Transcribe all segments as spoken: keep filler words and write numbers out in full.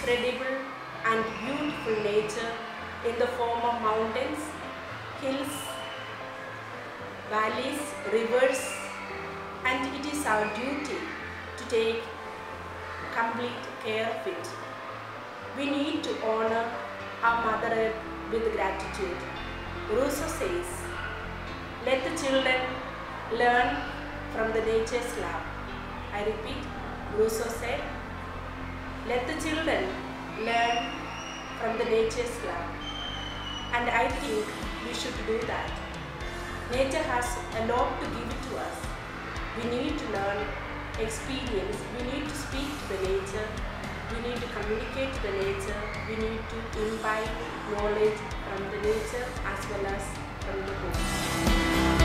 incredible and beautiful nature in the form of mountains, hills, valleys, rivers, and it is our duty to take complete care of it. We need to honor our Mother Earth with gratitude. Rousseau says, let the children learn from the nature's love. I repeat, Rousseau said, let the children learn from the nature's love. And I think we should do that. Nature has a lot to give to us. We need to learn, experience, we need to speak to the nature, we need to communicate to the nature, we need to imbibe knowledge from the nature as well as from the books.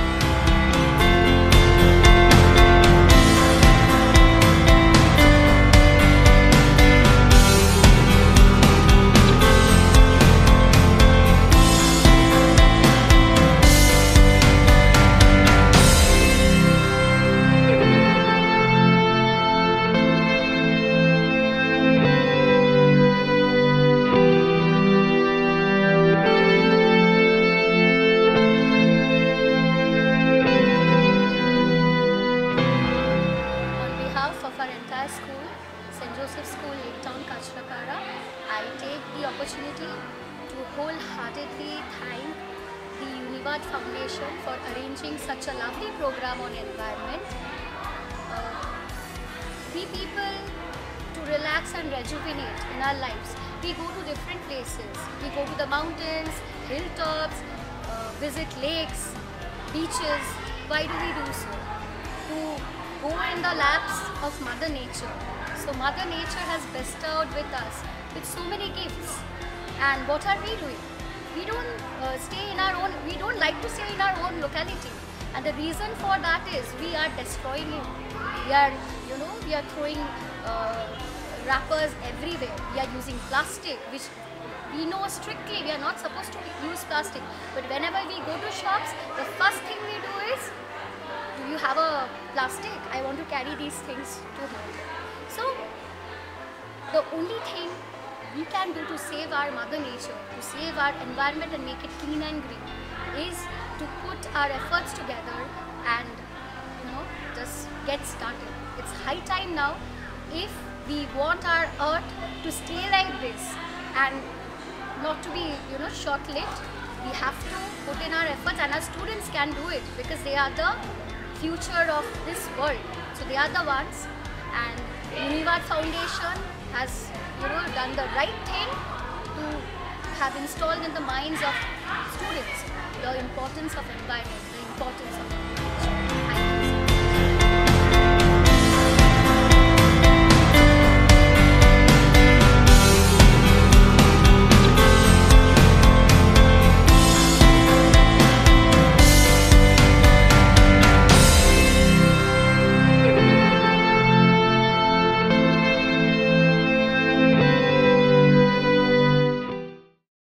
School, Saint Joseph School, Lake Town, Kachrakara, I take the opportunity to wholeheartedly thank the Univad Foundation for arranging such a lovely program on environment. Uh, we people, to relax and rejuvenate in our lives, we go to different places. We go to the mountains, hilltops, uh, visit lakes, beaches. Why do we do so? To go in the laps of Mother Nature. So Mother Nature has bestowed with us with so many gifts. And what are we doing? We don't uh, stay in our own, we don't like to stay in our own locality. And the reason for that is we are destroying it. We are, you know, we are throwing uh, wrappers everywhere. We are using plastic, which we know strictly we are not supposed to use plastic. But whenever we go to shops, the first thing we do is, do you have a plastic? I want to carry these things to home. So, the only thing we can do to save our Mother Nature, to save our environment and make it clean and green, is to put our efforts together and, you know, just get started. It's high time now. If we want our earth to stay like this and not to be, you know, short-lived, we have to put in our efforts, and our students can do it because they are the future of this world. So they are the ones, and Univad Foundation has, you know, done the right thing to have installed in the minds of students the importance of environment, the importance of